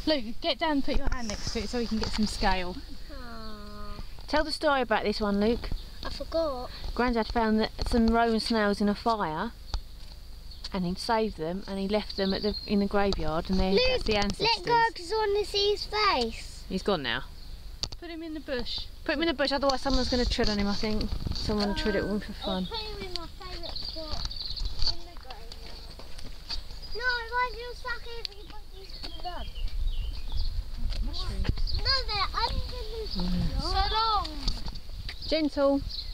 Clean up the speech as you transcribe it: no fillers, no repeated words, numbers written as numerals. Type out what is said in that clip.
Luke, get down and put your hand next to it so we can get some scale. Tell the story about this one, Luke. I forgot. Grandad found some Roman snails in a fire, and he'd saved them, and he left them in the graveyard, and that's the ancestors. Let go because I want to see his face. He's gone now. Put him in the bush. Put him in the bush, otherwise someone's going to tread on him, I think. Someone will tread it on for fun. I'll put him in my favourite spot in the graveyard. No, why do you suck it if you put these blood? Mushrooms. No, they're under the so long. Gentle.